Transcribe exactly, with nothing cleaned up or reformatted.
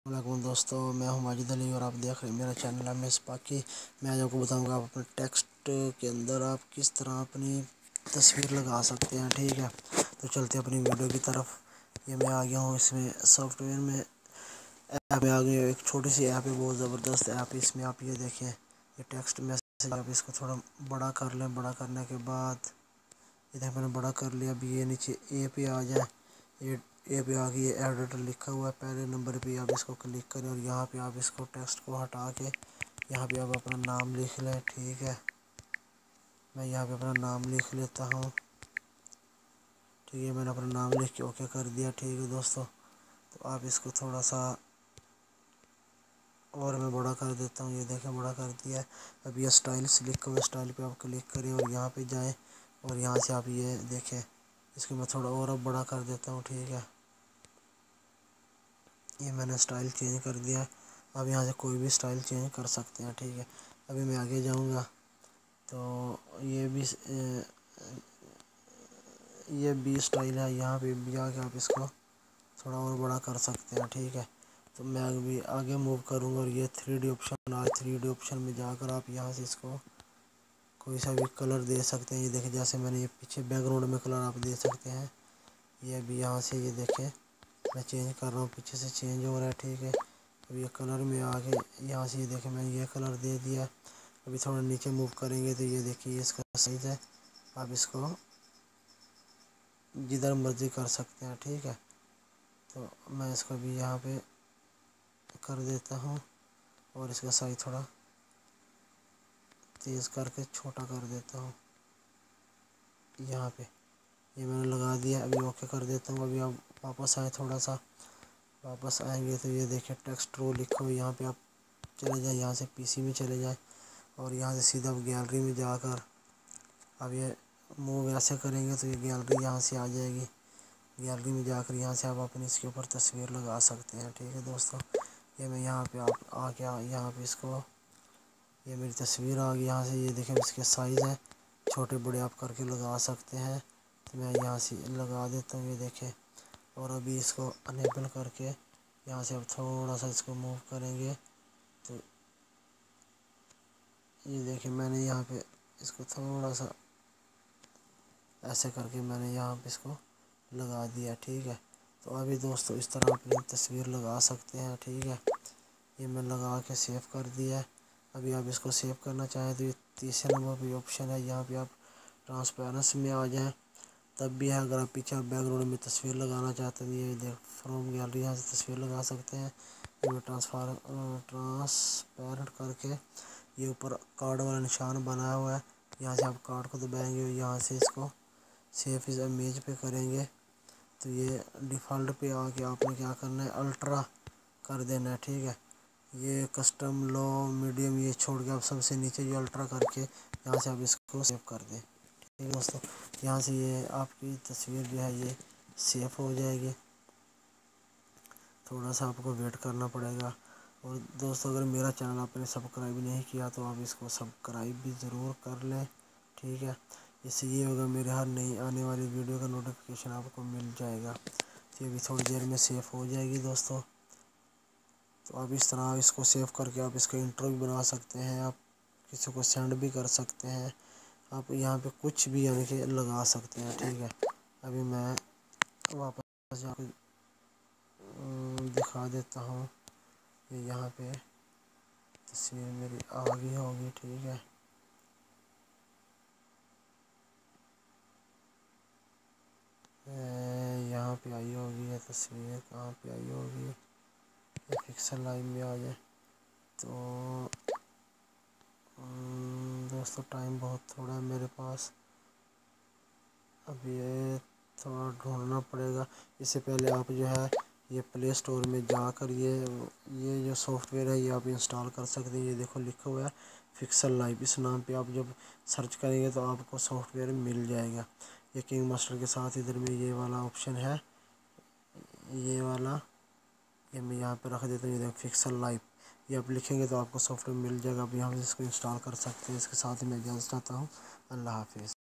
वालेकुम दोस्तों, मैं हूं माजिद अली और आप देख रहे हैं मेरा चैनल है मिस पाकी। मैं आज आपको बताऊंगा आप अपने टेक्स्ट के अंदर आप किस तरह अपनी तस्वीर लगा सकते हैं। ठीक है, तो चलते हैं अपनी वीडियो की तरफ। ये मैं आ गया हूं इसमें सॉफ्टवेयर में, ऐप में आ गया। एक छोटी सी ऐप है, बहुत ज़बरदस्त ऐप है। इसमें आप ये देखें, ये टेक्स्ट मैसेज, आप इसको थोड़ा बड़ा कर लें। बड़ा करने के बाद इधर मैंने बड़ा कर लिया। अभी ये नीचे ए पे आ जाए, ये ए पे आ गई, एडिटर लिखा हुआ है पहले नंबर पे। आप इसको क्लिक करें और यहाँ पे आप इसको टेक्स्ट को हटा के यहाँ पे आप अपना नाम लिख लें। ठीक है, मैं यहाँ पे अपना नाम लिख लेता हूँ। ठीक है, मैंने अपना नाम लिख के ओके कर दिया। ठीक है दोस्तों, तो आप इसको थोड़ा सा और मैं बड़ा कर देता हूँ। ये देखें, बड़ा कर दिया है। अब ये स्टाइल से लिखा हुआ, स्टाइल पे आप क्लिक करें और यहाँ पे जाएं और यहाँ से आप ये देखें, इसको मैं थोड़ा और अब बड़ा कर देता हूँ। ठीक है, ये मैंने स्टाइल चेंज कर दिया है। आप यहाँ से कोई भी स्टाइल चेंज कर सकते हैं। ठीक है, अभी मैं आगे जाऊँगा तो ये भी ये भी स्टाइल है। यहाँ पे भी आके आप इसको थोड़ा और बड़ा कर सकते हैं। ठीक है, तो मैं अभी आगे मूव करूँगा और ये थ्री डी ऑप्शन आ थ्री डी ऑप्शन में जाकर आप यहाँ से इसको कोई सा भी कलर दे सकते हैं। ये देखें, जैसे मैंने ये पीछे बैकग्राउंड में कलर आप दे सकते हैं। ये अभी यहाँ से ये देखें, मैं चेंज कर रहा हूँ, पीछे से चेंज हो रहा है। ठीक है, अब ये कलर में आके यहाँ से ये देखें, मैंने ये कलर दे दिया। अभी थोड़ा नीचे मूव करेंगे तो ये देखिए, इसका साइज़ है, आप इसको जिधर मर्जी कर सकते हैं। ठीक है, तो मैं इसको भी यहाँ पे कर देता हूँ और इसका साइज़ थोड़ा तेज़ करके छोटा कर देता हूँ। यहाँ पे ये मैंने लगा दिया। अभी ओके कर देता हूँ। अभी आप वापस आए, थोड़ा सा वापस आएंगे तो ये देखिए टेक्स्ट रो लिखा हुआ, यहाँ पे आप चले जाएं, यहाँ से पीसी में चले जाएं और यहाँ से सीधा गैलरी में जाकर अब ये मूव ऐसे करेंगे तो ये गैलरी यहाँ से आ जाएगी। गैलरी में जाकर यहाँ से आप अपनी इसके ऊपर तस्वीर लगा सकते हैं। ठीक है दोस्तों, ये मैं यहाँ पे आप आके यहाँ पे इसको, ये मेरी तस्वीर आ गई। यहाँ से ये देखें, इसके साइज़ है, छोटे बड़े आप करके लगा सकते हैं। तो मैं यहाँ से लगा देता हूँ, ये देखें। और अभी इसको अनेबल करके यहाँ से अब थोड़ा सा इसको मूव करेंगे तो ये देखिए, मैंने यहाँ पे इसको थोड़ा सा ऐसे करके मैंने यहाँ पे इसको लगा दिया। ठीक है, तो अभी दोस्तों इस तरह अपनी तस्वीर लगा सकते हैं। ठीक है, ये मैं लगा के सेव कर दिया है। अभी आप इसको सेव करना चाहें तो ये तीसरे नंबर पे ऑप्शन है, यहाँ पे आप ट्रांसपेरेंसी में आ जाएं तब भी है। अगर आप पीछे बैकग्राउंड में तस्वीर लगाना चाहते हैं, ये देख फ्रॉम गैलरी, यहाँ से तस्वीर लगा सकते हैं। ये ट्रांसफार ट्रांसपेरेंट करके ये ऊपर कार्ड वाला निशान बनाया हुआ है, यहाँ से आप कार्ड को दबाएंगे और यहाँ से इसको सेव इस इमेज पे करेंगे तो ये डिफ़ॉल्ट पे आके आपने क्या करना है, अल्ट्रा कर देना है। ठीक है, ये कस्टम लो मीडियम ये छोड़ के आप सबसे नीचे ये अल्ट्रा करके यहाँ से आप इसको सेव कर दें। ठीक है दोस्तों, यहाँ से ये आपकी तस्वीर जो है ये सेव हो जाएगी। थोड़ा सा आपको वेट करना पड़ेगा। और दोस्तों, अगर मेरा चैनल आपने सब्सक्राइब नहीं किया तो आप इसको सब्सक्राइब भी ज़रूर कर लें। ठीक है, इससे ये होगा मेरे हर नई आने वाली वीडियो का नोटिफिकेशन आपको मिल जाएगा। तो ये भी थोड़ी देर में सेव हो जाएगी दोस्तों। तो आप इस तरह इसको सेव करके आप इसका इंट्रो भी बना सकते हैं, आप किसी को सेंड भी कर सकते हैं, आप यहाँ पे कुछ भी यानी कि लगा सकते हैं। ठीक है, अभी मैं वापस जाकर दिखा देता हूँ। ये यहाँ पे तस्वीर मेरी आ गई होगी। ठीक है, यहाँ पे आई होगी ये तस्वीर, कहाँ पे आई होगी, ये पिक्सल लाइव में आ जाए तो दोस्तों टाइम बहुत थोड़ा है मेरे पास, अब ये थोड़ा ढूंढना पड़ेगा। इससे पहले आप जो है ये प्ले स्टोर में जाकर ये ये जो सॉफ्टवेयर है ये आप इंस्टॉल कर सकते हैं। ये देखो लिखा हुआ है पिक्सल लाइव, इस नाम पे आप जब सर्च करेंगे तो आपको सॉफ्टवेयर मिल जाएगा। ये किंग मास्टर के साथ इधर में ये वाला ऑप्शन है, ये वाला ये मैं यहाँ पे रख देता हूँ। ये देखो पिक्सल लाइव, ये आप लिखेंगे तो आपको सॉफ्टवेयर मिल जाएगा। अभी हम इसको इंस्टॉल कर सकते हैं। इसके साथ ही मैं इजाज़त चाहता हूँ। अल्लाह हाफिज़।